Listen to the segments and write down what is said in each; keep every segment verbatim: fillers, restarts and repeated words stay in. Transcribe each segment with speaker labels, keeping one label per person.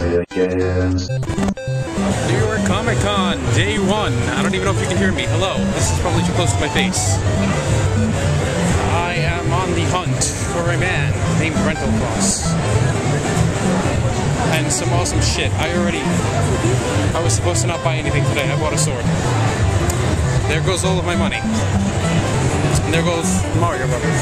Speaker 1: begins.
Speaker 2: New York Comic Con, day one. I don't even know if you can hear me. Hello. This is probably too close to my face. I am on the hunt for a man named Rental Cross. And some awesome shit. I already... I was supposed to not buy anything today. I bought a sword. There goes all of my money. And there goes Mario Brothers.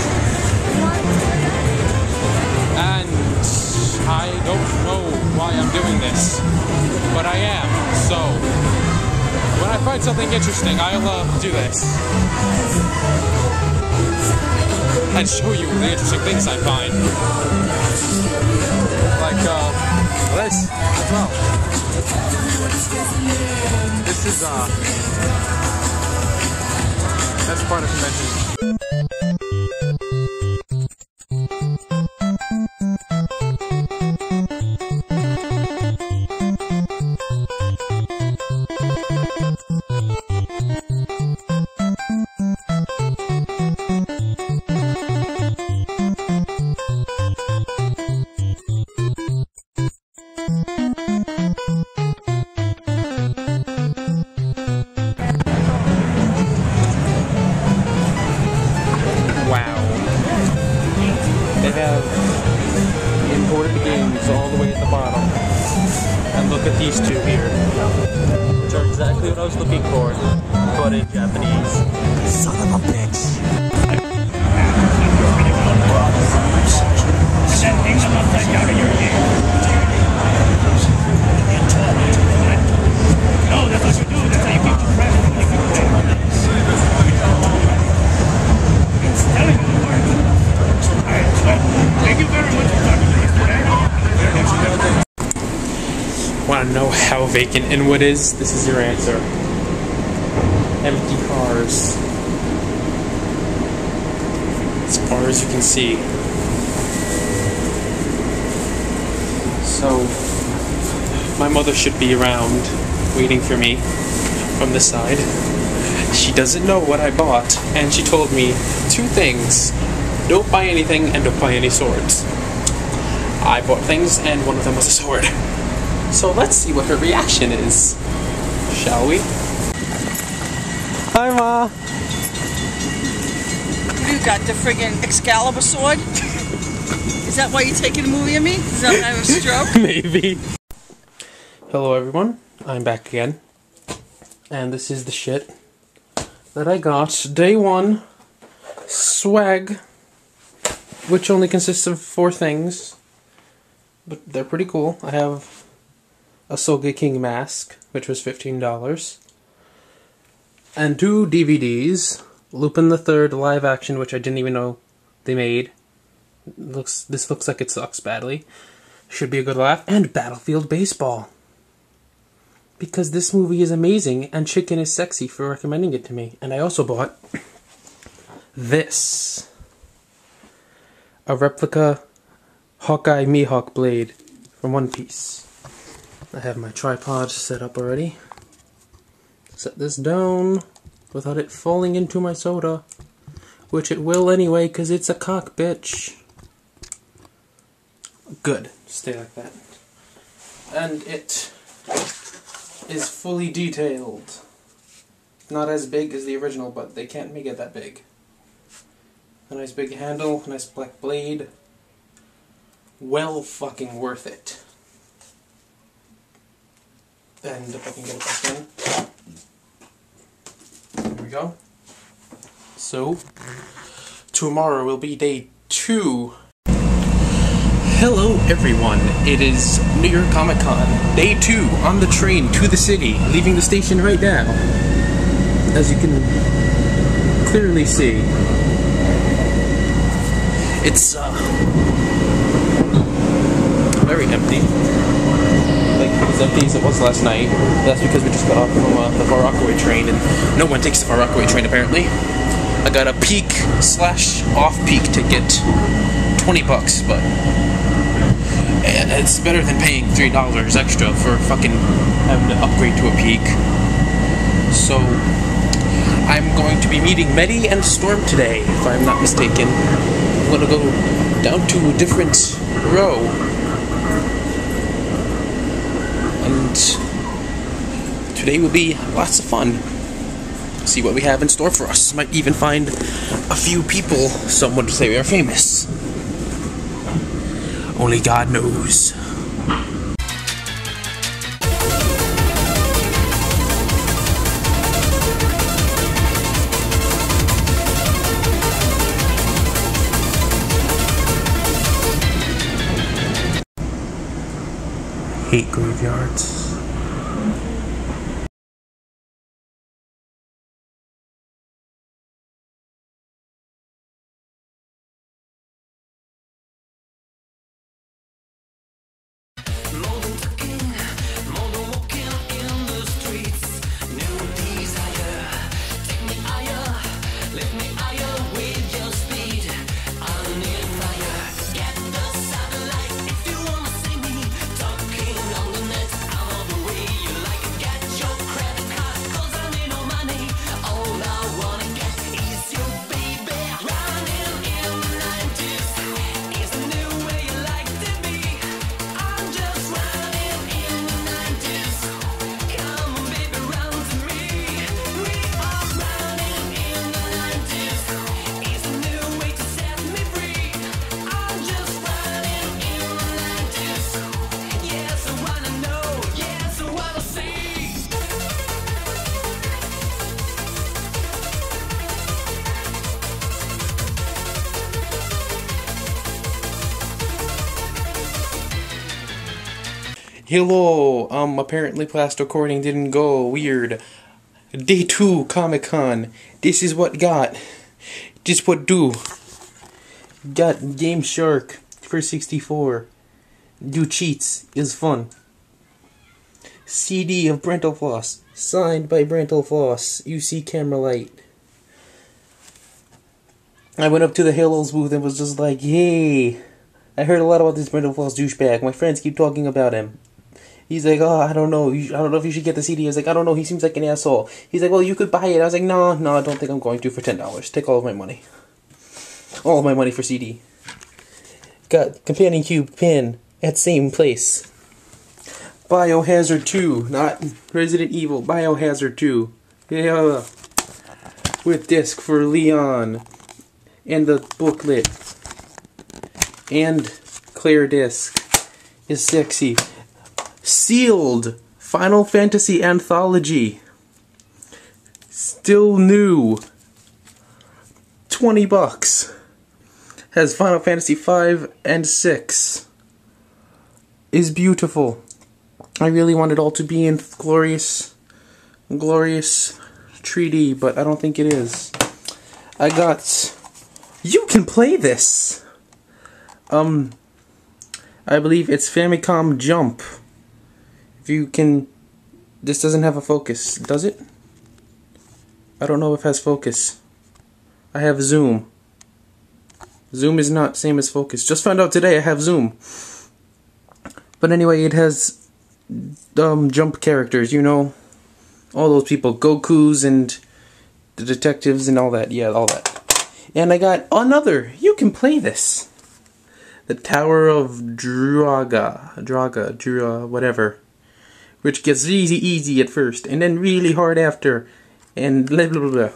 Speaker 2: And I don't know why I'm doing this, but I am. So when I find something interesting, I'll uh, do this and show you the interesting things I find. Like uh, this as well. This is uh, that's part of convention. They have imported games all the way at the bottom. And look at these two here. Which are exactly what I was looking for, but in Japanese. Son of a bitch!
Speaker 3: No, that's what you do. That's how you keep your breath. It's telling you the word. Alright, so thank you very much for talking to us today.
Speaker 2: Want to know how vacant Inwood is? This is your answer. Empty cars. As far as you can see. So, my mother should be around, waiting for me from this side. She doesn't know what I bought, and she told me two things. Don't buy anything, and don't buy any swords. I bought things, and one of them was a sword. So let's see what her reaction is. Shall we? Hi, Ma!
Speaker 4: What do you got, the friggin' Excalibur sword? Is that why you're taking a movie of me? Is that why I have a stroke?
Speaker 2: Maybe. Hello, everyone. I'm back again. And this is the shit that I got. Day one. Swag. Which only consists of four things. But they're pretty cool. I have a Soge King mask, which was fifteen dollars. And two D V Ds. Lupin the Third live action, which I didn't even know they made. Looks This looks like it sucks badly. Should be a good laugh. And Battlefield Baseball. Because this movie is amazing, and Chicken is sexy for recommending it to me. And I also bought this. A replica Hawkeye Mihawk blade from One Piece. I have my tripod set up already. Set this down without it falling into my soda. Which it will anyway, because it's a cock, bitch. Good. Stay like that. And it is fully detailed. Not as big as the original, but they can't make it that big. A nice big handle, nice black blade. Well fucking worth it. And if I can get it back in. There we go. So, tomorrow will be day two. Hello everyone, it is New York Comic Con, day two, on the train to the city, leaving the station right now. As you can clearly see. It's uh, very empty. Like as empty as it was last night. That's because we just got off from uh, the Far Rockaway train, and no one takes the Far Rockaway train apparently. I got a peak slash off peak ticket, twenty bucks, but it's better than paying three dollars extra for fucking having to upgrade to a peak. So I'm going to be meeting Medi and Storm today, if I'm not mistaken. I'm going to go down to a different row today will be lots of fun. See what we have in store for us. Might even find a few people, some would say we are famous. Only God knows. Hate graveyards. Hello, um, apparently class recording didn't go, weird. Day two, Comic-Con. This is what got. Just what do. Got Game Shark for sixty-four. Do cheats, is fun. C D of Brental Floss, signed by Brental Floss, U C Camera Light. I went up to the Halos booth and was just like, hey, I heard a lot about this Brental Floss douchebag. My friends keep talking about him. He's like, oh, I don't know. I don't know if you should get the C D. I was like, I don't know. He seems like an asshole. He's like, well, you could buy it. I was like, no, no, I don't think I'm going to for ten dollars. Take all of my money. All of my money for C D. Got Companion Cube pin at same place. Biohazard two, not Resident Evil. Biohazard two. Yeah. With disc for Leon. And the booklet. And clear disc. Is sexy. Sealed Final Fantasy Anthology. Still new. twenty bucks. Has Final Fantasy five and six. Is beautiful. I really want it all to be in glorious, glorious three D, but I don't think it is. I got... You can play this! Um, I believe it's Famicom Jump. If you can... This doesn't have a focus, does it? I don't know if it has focus. I have zoom. Zoom is not same as focus. Just found out today I have zoom. But anyway, it has um, jump characters, you know? All those people. Goku's and the detectives and all that. Yeah, all that. And I got another. You can play this. The Tower of Draga. Draga. Draga. Whatever. Which gets easy easy at first, and then really hard after, and blah blah blah.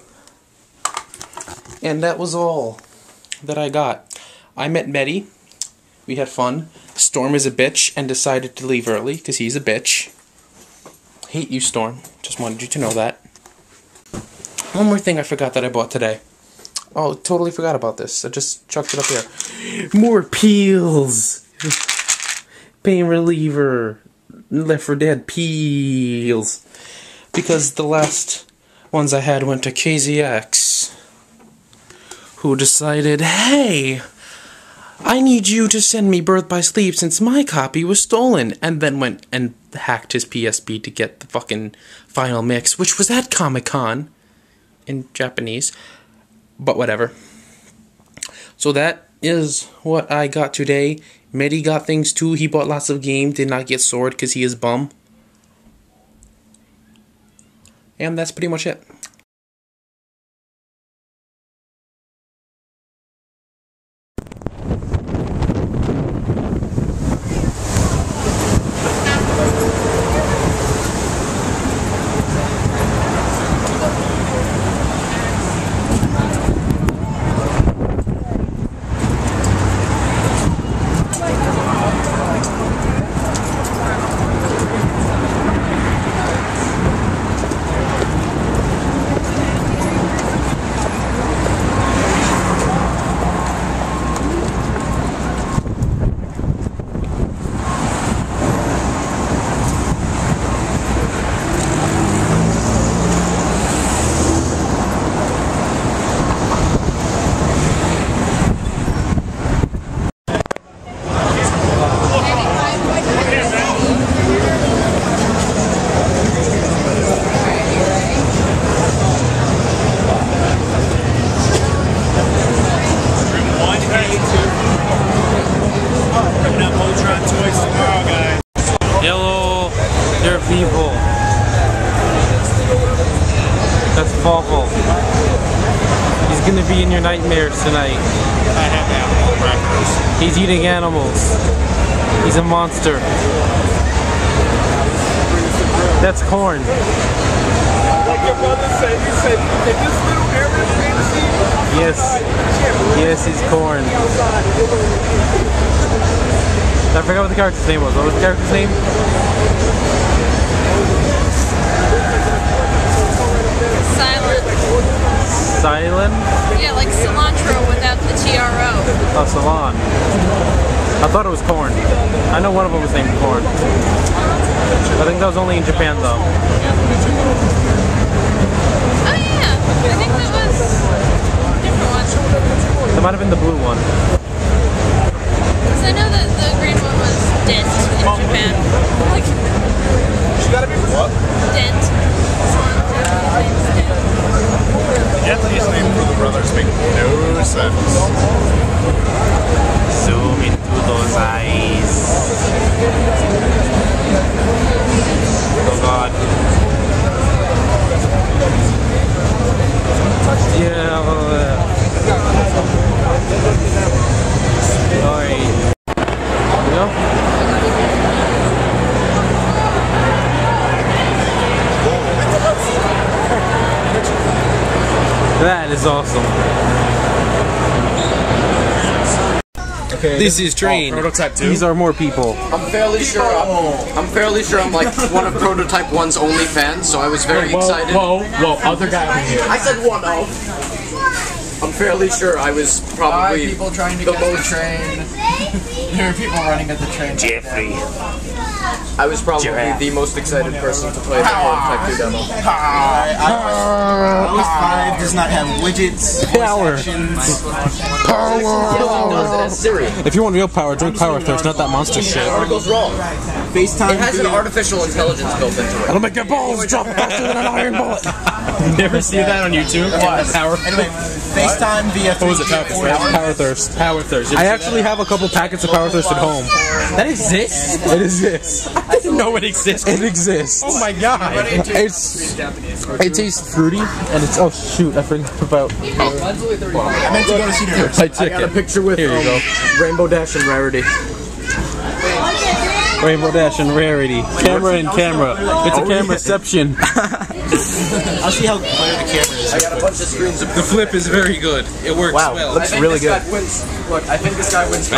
Speaker 2: And that was all that I got. I met Betty. We had fun. Storm is a bitch and decided to leave early because he's a bitch. Hate you, Storm. Just wanted you to know that. One more thing I forgot that I bought today. Oh, totally forgot about this. I just chucked it up here. More peels. Pain reliever. Left four Dead peels. Because the last ones I had went to K Z X, who decided, hey, I need you to send me Birth by Sleep since my copy was stolen, and then went and hacked his P S P to get the fucking final mix, which was at Comic-Con in Japanese, but whatever. So that is what I got today. Medi got things too. He bought lots of games, did not get Sword because he is bum. And that's pretty much it. He's gonna be in your nightmares tonight.
Speaker 3: I have animal crackers.
Speaker 2: He's eating animals. He's a monster. That's corn.
Speaker 3: Like your brother said, he said, in this little area of fantasy,
Speaker 2: Yes. Yes, he's corn. I forgot what the character's name was. What was the character's name?
Speaker 4: Silent.
Speaker 2: Silent?
Speaker 4: Yeah, like cilantro without the T R O.
Speaker 2: Oh, Salon. I thought it was corn. I know one of them was named corn. I think that was only in Japan though.
Speaker 4: Oh yeah, I think that was a different one.
Speaker 2: That might have been the blue one.
Speaker 4: Because I know that the green one was Dent in Japan. Like,
Speaker 3: she gotta be what?
Speaker 4: Dent. Cilantro, his name's Dent.
Speaker 3: Japanese name for the brothers make no sense.
Speaker 2: Zoom into those eyes. Oh god. Yeah. Alright. Here we go. That is awesome.
Speaker 1: Okay,
Speaker 2: This is Train.
Speaker 1: Oh, prototype two.
Speaker 2: These are more people.
Speaker 5: I'm fairly sure I'm, I'm fairly sure I'm like one of Prototype one's only fans, so I was very
Speaker 1: whoa,
Speaker 5: excited.
Speaker 1: Whoa, whoa, other guy over here.
Speaker 5: I said one of. I'm fairly sure I was probably
Speaker 6: Five people trying to
Speaker 5: the
Speaker 6: catch the
Speaker 5: most.
Speaker 6: train. There are people running at the train.
Speaker 2: Jeffrey.
Speaker 5: I was probably
Speaker 2: Giraffe.
Speaker 5: the most excited person to play the Prototype two demo.
Speaker 6: I was five does not have widgets,
Speaker 2: Power.
Speaker 6: actions.
Speaker 5: It does, it has Siri.
Speaker 2: If you want real power, drink Power Thirst, not that monster shit.
Speaker 5: Article's wrong.
Speaker 6: FaceTime.
Speaker 5: It has an
Speaker 6: via-
Speaker 5: artificial intelligence built into it.
Speaker 2: It'll make your balls drop faster than an iron bullet. You ever see that on YouTube? Power.
Speaker 6: Anyway, FaceTime via.
Speaker 1: What was it, Power Thirst?
Speaker 2: Power Thirst.
Speaker 1: Power Thirst.
Speaker 2: I actually have a couple packets of Power Thirst at home.
Speaker 1: That exists?
Speaker 2: It exists.
Speaker 1: I didn't know it existed.
Speaker 2: It exists.
Speaker 1: Oh my god.
Speaker 2: It's it tastes fruity and it's oh shoot I forgot about
Speaker 6: I meant to go to see the.
Speaker 2: my
Speaker 5: I got a
Speaker 2: ticket.
Speaker 5: picture with
Speaker 2: Here you
Speaker 5: um,
Speaker 2: go.
Speaker 5: Rainbow Dash and Rarity.
Speaker 2: Rainbow Dash and Rarity. Camera and camera. It's a cameraception.
Speaker 6: I'll see how clear the camera is.
Speaker 5: I got a bunch of screens of
Speaker 2: The flip is very good. It works
Speaker 6: Wow,
Speaker 2: well.
Speaker 6: looks
Speaker 5: I think
Speaker 6: really
Speaker 5: this
Speaker 6: good.
Speaker 5: guy wins. Look, I think this guy wins.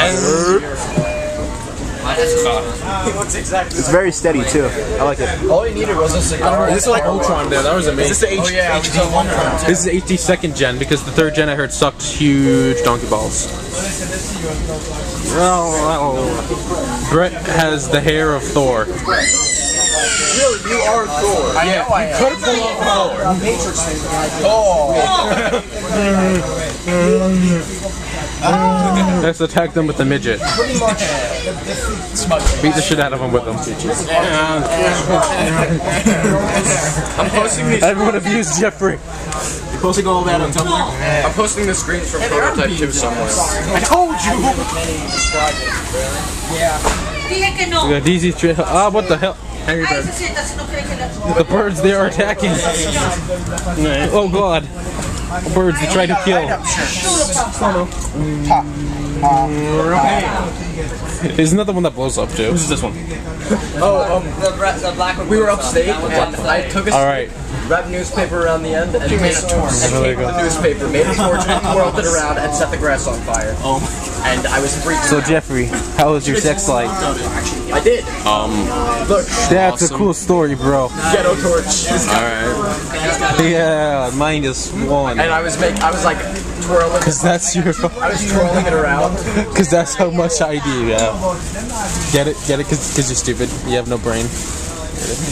Speaker 5: He looks exactly.
Speaker 6: It's very steady too. I like it.
Speaker 5: All he needed was a cigar.
Speaker 2: This is like Ultron there. That was
Speaker 6: Is this
Speaker 2: amazing.
Speaker 6: the H-
Speaker 5: yeah,
Speaker 6: H D one?
Speaker 2: This is the eighty-second gen because the third gen I heard sucked huge donkey balls. Brett has the hair of Thor.
Speaker 5: Really, you are Thor.
Speaker 6: I know I am.
Speaker 2: Could pull off power. Let's attack them with the midget. Beat the shit out of them with them.
Speaker 5: I'm posting these.
Speaker 2: Everyone abused Jeffrey.
Speaker 6: You're posting all that on Tumblr?
Speaker 5: I'm posting the screens from Prototype two somewhere.
Speaker 6: I told you!
Speaker 2: We got D Z tra- Ah, what the hell? Angry Bird. The birds, they are attacking. Oh god. Birds, they try to kill. Isn't that the one that blows up too?
Speaker 1: Who's this one?
Speaker 5: Oh, um, the black one. We were upstate, and I took a
Speaker 2: Alright.
Speaker 5: wrapped newspaper around the end, and made a torch. And
Speaker 2: there you
Speaker 5: taped
Speaker 2: go.
Speaker 5: the newspaper, made a torch, and whirled it around, and set the grass on fire. Oh. And I was freaking
Speaker 2: So
Speaker 5: out.
Speaker 2: Jeffrey, how was your sex life?
Speaker 5: I did.
Speaker 1: Um,
Speaker 5: Look,
Speaker 2: That's
Speaker 1: Awesome.
Speaker 2: a cool story, bro.
Speaker 5: ghetto torch.
Speaker 1: alright.
Speaker 2: Yeah, mine is one.
Speaker 5: And I was make, I was like twirling.
Speaker 2: Cause that's your,
Speaker 5: I was twirling it around.
Speaker 2: cause that's how much I do, yeah. Get it, get it, cause, cause you're stupid. You have no brain. Get it.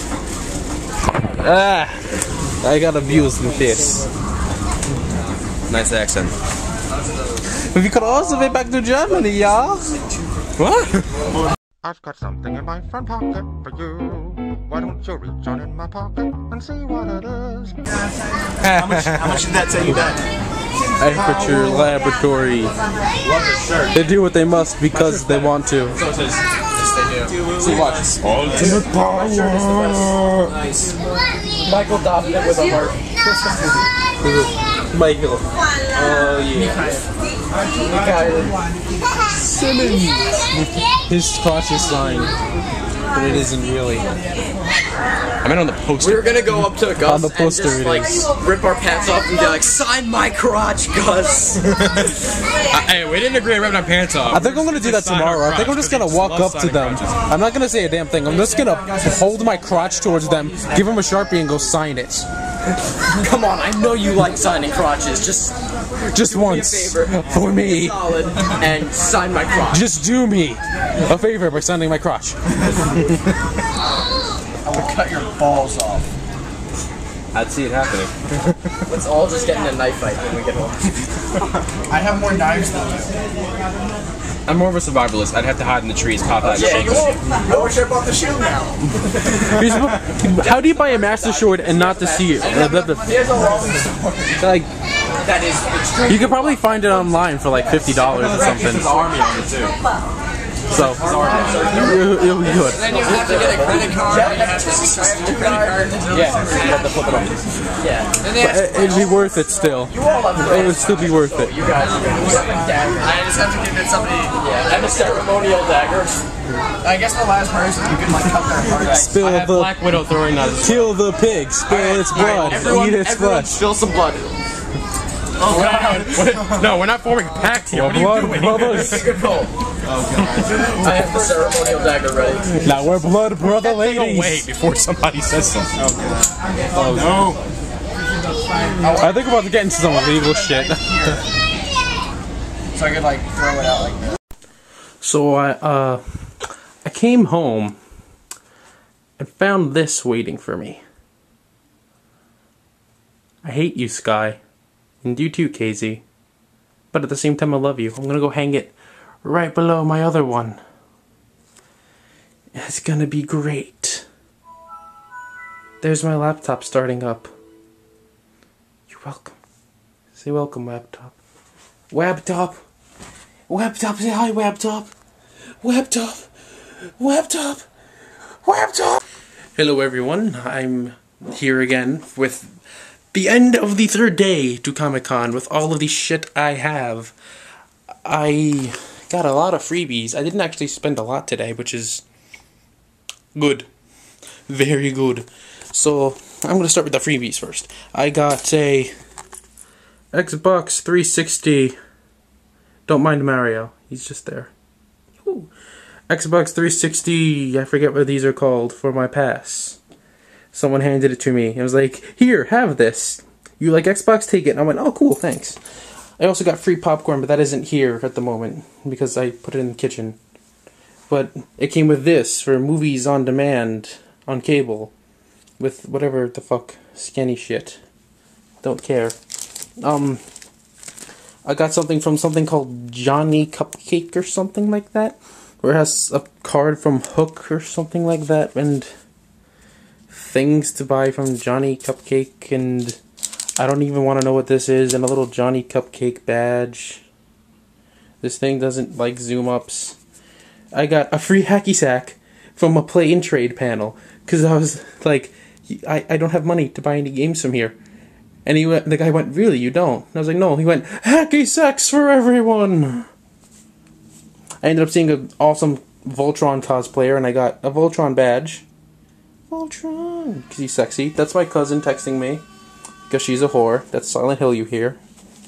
Speaker 2: Ah, I got abused with this.
Speaker 1: Nice accent.
Speaker 2: We could also be back to Germany, y'all. What?
Speaker 7: I've got something in my front pocket for you. Why don't you reach on in my pocket and see what it is?
Speaker 6: How much, how much did that say you got?
Speaker 2: Aperture Laboratory. They do what they must because they want to.
Speaker 1: See, watch.
Speaker 2: Ultimate power.
Speaker 5: Nice. Michael dotted it with a heart.
Speaker 2: Michael. Oh yeah. Simmons. His crotch is signed, but it isn't really.
Speaker 1: I meant on the poster.
Speaker 5: We were gonna go up to Gus
Speaker 2: On the poster
Speaker 5: and just
Speaker 2: it
Speaker 5: like
Speaker 2: is.
Speaker 5: rip our pants off and be like, "Sign my crotch, Gus."
Speaker 1: Hey, we didn't agree on ripping our pants off.
Speaker 2: I think I'm gonna do that
Speaker 1: Sign our
Speaker 2: tomorrow. I think I'm
Speaker 1: crotch,
Speaker 2: just gonna
Speaker 1: because
Speaker 2: walk
Speaker 1: he loves
Speaker 2: up to
Speaker 1: signing
Speaker 2: them.
Speaker 1: crotches.
Speaker 2: I'm not gonna say a damn thing. I'm just gonna hold my crotch towards them, give them a Sharpie, and go sign it.
Speaker 5: Come on, I know you like signing crotches. Just
Speaker 2: Just
Speaker 5: do me a
Speaker 2: once.
Speaker 5: favor,
Speaker 2: For me.
Speaker 5: solid, and sign my crotch.
Speaker 2: Just do me a favor by signing my crotch.
Speaker 6: I will cut your balls off.
Speaker 1: I'd see it happening.
Speaker 5: Let's all just get in a knife fight when we get home.
Speaker 6: I have more knives than you.
Speaker 1: I'm more of a survivalist. I'd have to hide in the trees, pop out.
Speaker 5: Yeah,
Speaker 1: and
Speaker 5: you
Speaker 1: shake
Speaker 5: won't.
Speaker 6: I wish I bought the shield now.
Speaker 2: You're supposed- How do you buy a Master Sword and not to see it?
Speaker 5: Here's a long sword.
Speaker 2: Like,
Speaker 5: That is extreme.
Speaker 2: you could probably find it online for like fifty dollars or something.
Speaker 1: army on it too.
Speaker 2: So, you'll, you'll be good.
Speaker 5: Then you have to get a credit card. You have to subscribe to your credit card.
Speaker 1: Yeah, you have to flip it over.
Speaker 5: Yeah. Then they
Speaker 2: But
Speaker 5: ask,
Speaker 2: it- it'd be worth it still.
Speaker 5: you all have
Speaker 2: It would still be worth it.
Speaker 5: You guys are going to get a dagger.
Speaker 6: I just have to convince somebody.
Speaker 5: Yeah, and a ceremonial dagger.
Speaker 6: I guess the last person you can like cut their heart out.
Speaker 2: Spill
Speaker 1: I have
Speaker 2: the,
Speaker 1: Black Widow throwing knives.
Speaker 2: kill the pig, spill its blood,
Speaker 5: Everyone,
Speaker 2: eat its
Speaker 5: everyone
Speaker 2: flesh.
Speaker 5: spill some blood.
Speaker 6: Oh god.
Speaker 1: No, we're not forming a pact here. What are you
Speaker 2: Blood
Speaker 1: doing?
Speaker 2: brothers.
Speaker 5: Good call. I have the ceremonial dagger ready.
Speaker 2: Now we're blood brother
Speaker 1: Go
Speaker 2: ladies.
Speaker 1: away before somebody says something.
Speaker 2: Oh,
Speaker 1: No.
Speaker 2: I think about to get into some illegal shit.
Speaker 6: So I could like throw it out like that.
Speaker 2: So I uh I came home and found this waiting for me. I hate you, Sky. And you too, K Z. But at the same time I love you. I'm gonna go hang it right below my other one. It's gonna be great. There's my laptop starting up. You're welcome. Say welcome, laptop. Webtop. Webtop, say hi, Webtop. Webtop. Webtop. Webtop. Hello, everyone. I'm here again with the end of the third day to Comic-Con with all of the shit I have. I got a lot of freebies. I didn't actually spend a lot today, which is good. Very good. So, I'm going to start with the freebies first. I got a Xbox three sixty. Don't mind Mario. He's just there. Ooh. Xbox three sixty, I forget what these are called, for my pass. Someone handed it to me. It was like, here, have this. You like Xbox? Take it. And I went, oh, cool, thanks. I also got free popcorn, but that isn't here at the moment because I put it in the kitchen. But it came with this for movies on demand on cable with whatever the fuck skinny shit. Don't care. Um, I got something from something called Johnny Cupcake or something like that, where it has a card from Hook or something like that, and things to buy from Johnny Cupcake, and I don't even want to know what this is, and a little Johnny Cupcake badge. This thing doesn't like zoom ups. I got a free hacky sack from a play and trade panel, because I was like, I, I don't have money to buy any games from here. And he went, the guy went, really, you don't? And I was like, no. He went, hacky sacks for everyone! I ended up seeing an awesome Voltron cosplayer, and I got a Voltron badge. Voltron! Because he's sexy. That's my cousin texting me. Because she's a whore. That's Silent Hill you hear.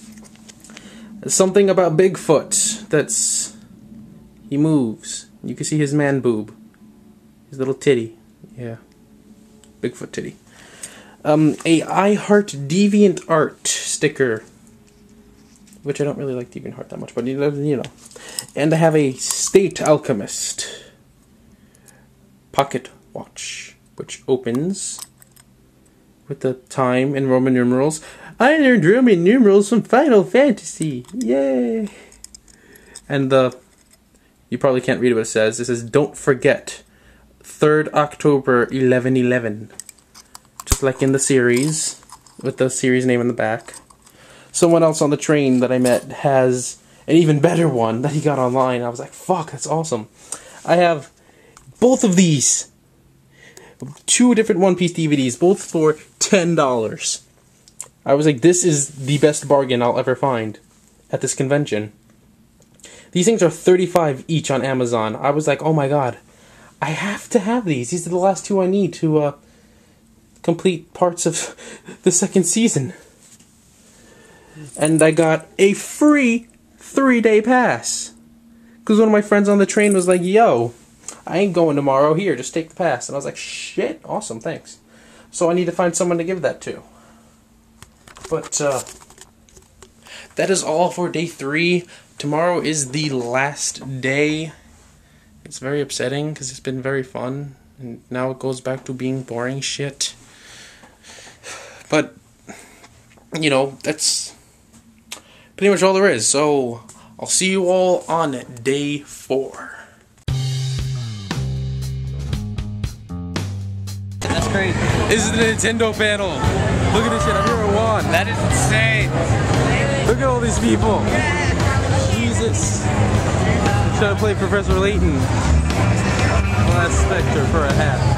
Speaker 2: Something about Bigfoot. That's... He moves. You can see his man boob. His little titty. Yeah. Bigfoot titty. Um, a I Heart Deviant Art sticker. Which I don't really like Deviant that much, but you know. And I have a State Alchemist pocket watch, which opens with the time in Roman numerals. I learned Roman numerals from Final Fantasy. Yay! And the, you probably can't read what it says. It says, don't forget, third October, eleven eleven. Just like in the series, with the series name in the back. Someone else on the train that I met has an even better one that he got online. I was like, fuck, that's awesome. I have both of these. Two different One Piece D V Ds, both for ten dollars. I was like, this is the best bargain I'll ever find at this convention. These things are thirty-five each on Amazon. I was like, oh my god, I have to have these. These are the last two I need to uh, complete parts of the second season. And I got a free three-day pass. Because one of my friends on the train was like, yo, I ain't going tomorrow. Here, just take the pass. And I was like, shit, awesome, thanks. So I need to find someone to give that to. But, uh, that is all for day three. Tomorrow is the last day. It's very upsetting because it's been very fun. And now it goes back to being boring shit. But, you know, that's pretty much all there is. So, I'll see you all on day four.
Speaker 8: That's great.
Speaker 1: This is the Nintendo panel. Look at this shit. I've never won.
Speaker 8: That is insane.
Speaker 1: Look at all these people. Jesus. I'm trying to play Professor Layton. Last Spectre for a hat.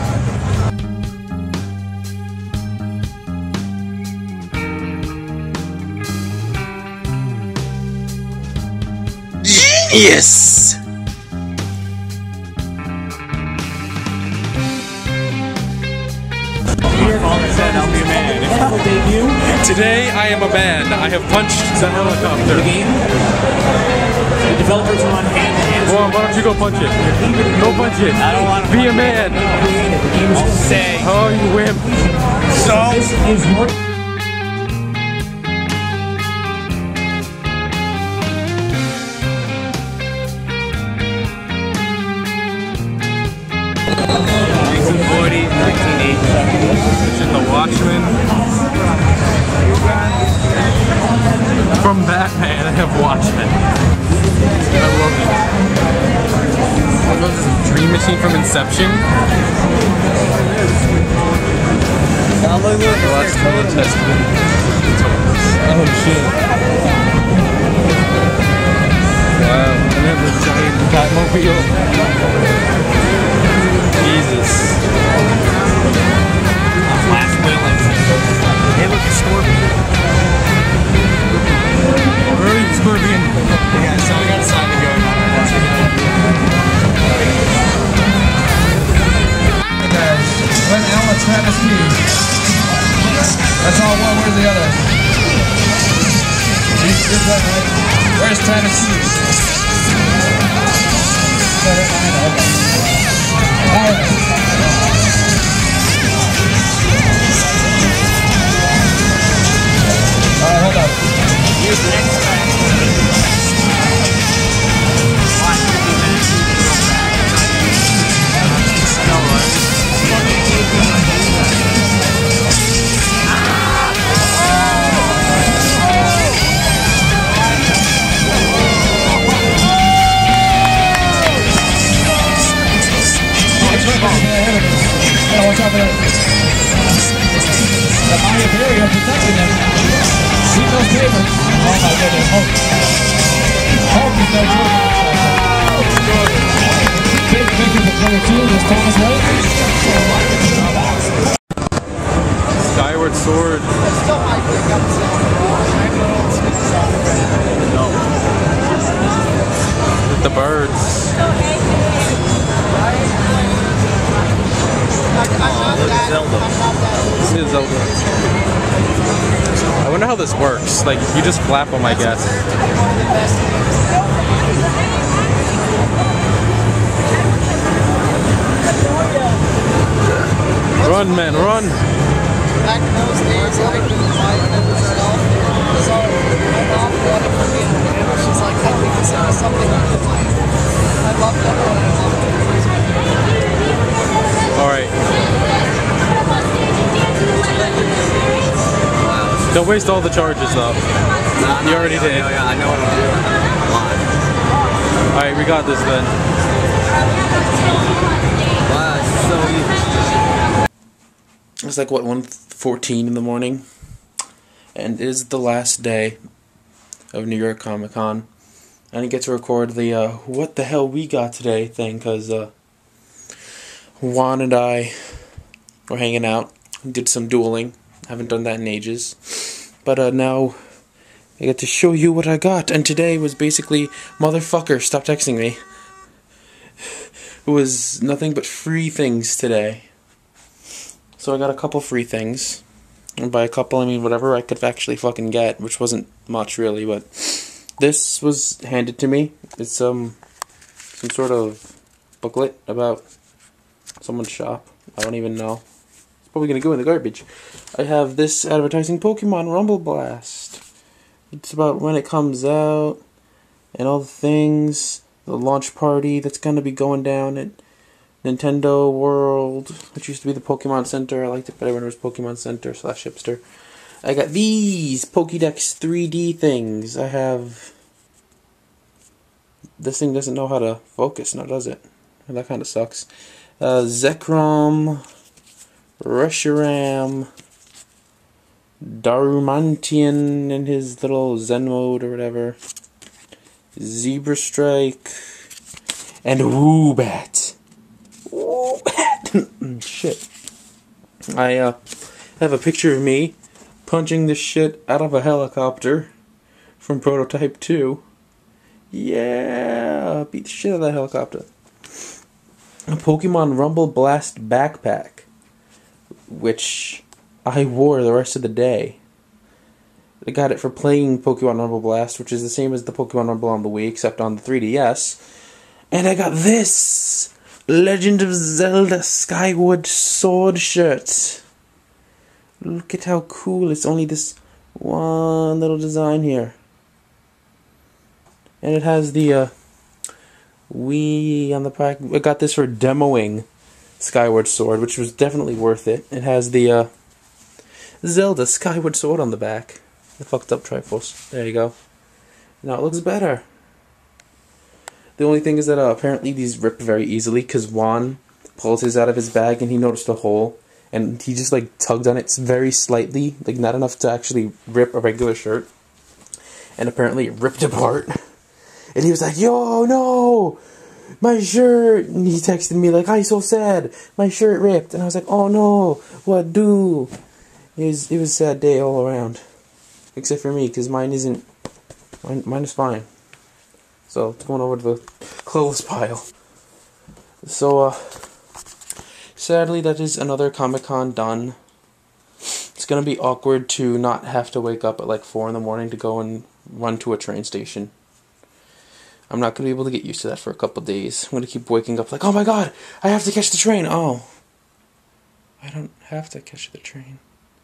Speaker 1: Yes! Today I am a man. I have punched the helicopter.
Speaker 3: The game. The developers are on hand to hand.
Speaker 1: Well, why don't you go punch it? Go punch it.
Speaker 8: I don't want to
Speaker 1: be a man.
Speaker 8: I'll say.
Speaker 1: Oh, you wimp.
Speaker 8: So
Speaker 3: This is your.
Speaker 1: nineteen forty, nineteen eighty. This is The Watchmen. From Batman, I have Watchmen. I love it. I love this dream machine from Inception.
Speaker 8: oh, look, look,
Speaker 1: The last New Testament. Oh shit. Wow, and then the giant Batmobile. Jesus.
Speaker 8: last Willis. Hey, look, a scorpion.
Speaker 1: Where are you, Scorpion?
Speaker 8: Yeah, so we got a sign to go.
Speaker 6: Hey guys, when Ella Travis T. That's all one, where's the other? He's good one, right? Where's Travis T? Alright. Alright, hold on.
Speaker 8: Here's the next guy.
Speaker 6: Watch out for that. The Maya barrier protecting them. See those papers. Oh my goodness. Hulk. Hulk is no joke. Big picture for player two. Is Thomas right?
Speaker 1: Skyward Sword. No. With the birds. This is Zelda. I wonder how this works. Like, you just flap them, I guess. Run, man, run!
Speaker 4: Back in those days, I couldn't fight myself. So my mom bought it for me, and she's like, I think this is something you can fight. I love that one. I love it.
Speaker 1: Alright. Don't waste all the charges, though. You already did.
Speaker 5: I know what I'm doing.
Speaker 1: Alright, we got this then.
Speaker 5: Wow, so
Speaker 2: It's like, what, one fourteen in the morning? And it is the last day of New York Comic Con. I didn't get to record the, uh, what the hell we got today thing, because, uh, Juan and I were hanging out, did some dueling. Haven't done that in ages. But uh, now I get to show you what I got. And today was basically, motherfucker, stop texting me. It was nothing but free things today. So I got a couple free things. And by a couple, I mean whatever I could actually fucking get, which wasn't much really, but this was handed to me. It's um some sort of booklet about someone's shop. I don't even know. It's probably gonna go in the garbage. I have this advertising Pokemon Rumble Blast. It's about when it comes out and all the things, the launch party that's gonna be going down at Nintendo World, which used to be the Pokemon Center. I liked it better when it was Pokemon Center slash Hipster. I got these Pokédex three D things. I have... This thing doesn't know how to focus now, does it? And that kind of sucks. Uh, Zekrom, Reshiram, Darumantian in his little Zen mode or whatever, Zebra Strike, and Woobat. Shit. I uh, have a picture of me punching the shit out of a helicopter from Prototype two. Yeah, beat the shit out of that helicopter. A Pokemon Rumble Blast backpack, which I wore the rest of the day. I got it for playing Pokemon Rumble Blast, which is the same as the Pokemon Rumble on the Wii, except on the three D S. And I got this Legend of Zelda Skyward Sword shirt. Look at how cool. It's only this one little design here. And it has the uh, Wii on the back. I got this for demoing Skyward Sword, which was definitely worth it. It has the uh, Zelda Skyward Sword on the back. The fucked up trifles. There you go. Now it looks better. The only thing is that uh, apparently these rip very easily, because Juan pulled his out of his bag and he noticed a hole, and he just like tugged on it very slightly, like not enough to actually rip a regular shirt, and apparently it ripped apart. And he was like, "Yo, no, my shirt!" And he texted me like, "I'm so sad, my shirt ripped." And I was like, "Oh no, what do?" It was it was a sad day all around, except for me, because mine isn't. Mine, mine is fine. So, it's going over to the clothes pile. So, uh, sadly, that is another Comic-Con done. It's gonna be awkward to not have to wake up at like four in the morning to go and run to a train station. I'm not gonna be able to get used to that for a couple days. I'm gonna keep waking up like, oh my god, I have to catch the train. Oh, I don't have to catch the train.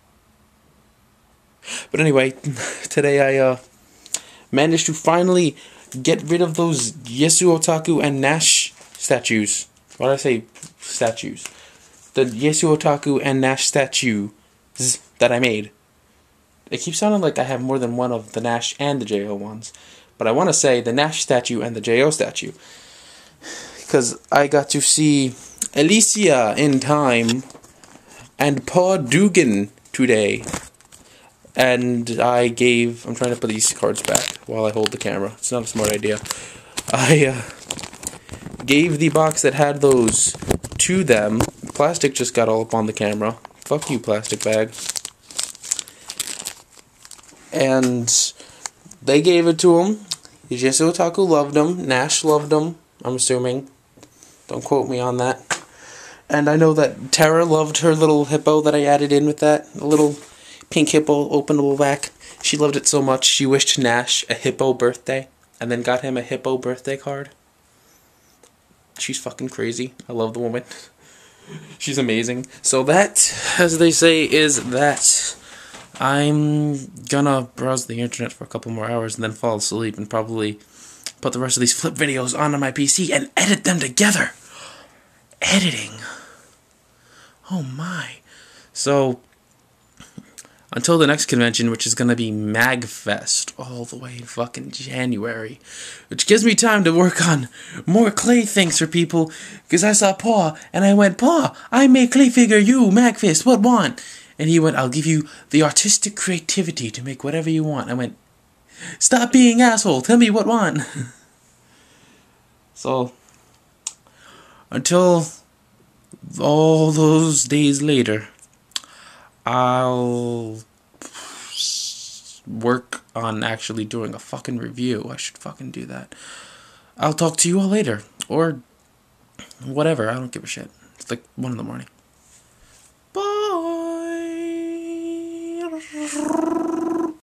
Speaker 2: But anyway, today I, uh, managed to finally get rid of those Yesu Otaku and Nash statues. Why did I say statues? The Yesu Otaku and Nash statues that I made. It keeps sounding like I have more than one of the Nash and the J O ones. But I want to say the Nash statue and the J O statue. Because I got to see Alicia in time and Paul Dugan today. And I gave... I'm trying to put these cards back while I hold the camera. It's not a smart idea. I uh, gave the box that had those to them. Plastic just got all up on the camera. Fuck you, plastic bag. And they gave it to him. Yesu Otaku loved them. Nash loved them, I'm assuming. Don't quote me on that. And I know that Tara loved her little hippo that I added in with that. A little... pink hippo, openable back. She loved it so much, she wished Nash a hippo birthday, and then got him a hippo birthday card. She's fucking crazy. I love the woman. She's amazing. So that, as they say, is that. I'm gonna browse the internet for a couple more hours and then fall asleep and probably put the rest of these flip videos onto my P C and edit them together. Editing. Oh my. So... until the next convention, which is going to be MagFest, all the way in fucking January. Which gives me time to work on more clay things for people, because I saw Pa, and I went, Pa, I make clay figure you, MagFest, what want? And he went, I'll give you the artistic creativity to make whatever you want. I went, stop being asshole, tell me what want. So, until all those days later, I'll work on actually doing a fucking review. I should fucking do that. I'll talk to you all later. Or whatever. I don't give a shit. It's like one in the morning.